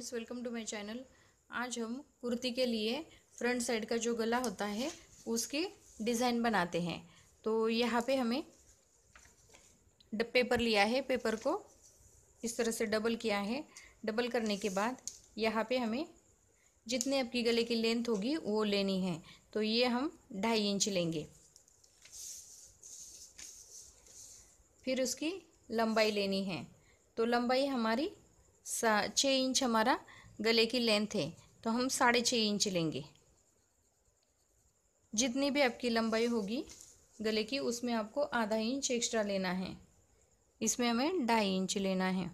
Welcome to my channel. आज हम कुर्ती के लिए फ्रंट साइड का जो गला होता है उसकी डिज़ाइन बनाते हैं। तो यहाँ पे हमें पेपर लिया है, पेपर को इस तरह से डबल किया है। डबल करने के बाद यहाँ पे हमें जितने आपकी गले की लेंथ होगी वो लेनी है। तो ये हम 2.5 इंच लेंगे। फिर उसकी लंबाई लेनी है। तो लंबाई हमारी 6 इंच हमारा गले की लेंथ है, तो हम 6.5 इंच लेंगे। जितनी भी आपकी लंबाई होगी गले की उसमें आपको आधा इंच एक्स्ट्रा लेना है। इसमें हमें 2.5 इंच लेना है।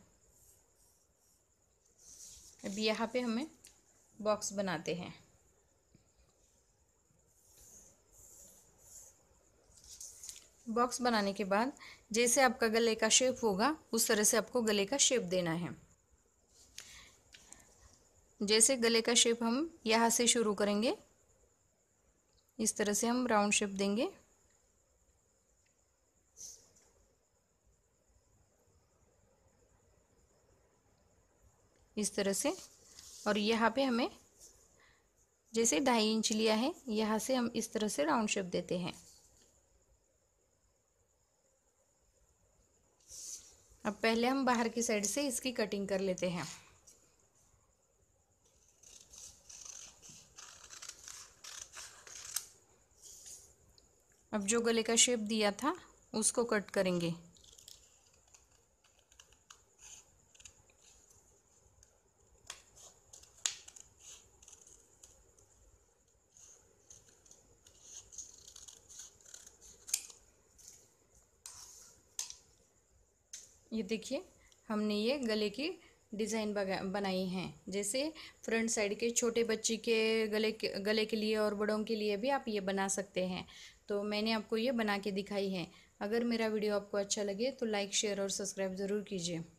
अब यहाँ पे हमें बॉक्स बनाते हैं। बॉक्स बनाने के बाद जैसे आपका गले का शेप होगा उस तरह से आपको गले का शेप देना है। जैसे गले का शेप हम यहाँ से शुरू करेंगे, इस तरह से हम राउंड शेप देंगे। इस तरह से। और यहाँ पे हमें जैसे 2.5 इंच लिया है, यहाँ से हम इस तरह से राउंड शेप देते हैं। अब पहले हम बाहर की साइड से इसकी कटिंग कर लेते हैं। अब जो गले का शेप दिया था उसको कट करेंगे। ये देखिए, हमने ये गले की डिज़ाइन बनाई है। जैसे फ्रंट साइड के छोटे बच्चे के गले के लिए और बड़ों के लिए भी आप ये बना सकते हैं। तो मैंने आपको ये बना के दिखाई है। अगर मेरा वीडियो आपको अच्छा लगे तो लाइक, शेयर और सब्सक्राइब ज़रूर कीजिए।